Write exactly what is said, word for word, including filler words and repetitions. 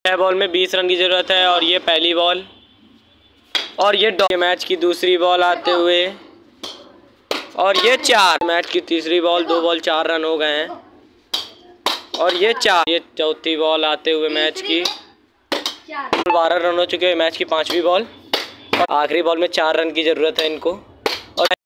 छह बॉल में बीस रन की ज़रूरत है और ये पहली बॉल और ये मैच की दूसरी बॉल आते हुए और ये चार। मैच की तीसरी बॉल, दो बॉल चार रन हो गए हैं और ये चार। ये चौथी बॉल आते हुए मैच की बारह रन हो चुके हैं। मैच की पांचवी बॉल और आखिरी बॉल में चार रन की ज़रूरत है इनको।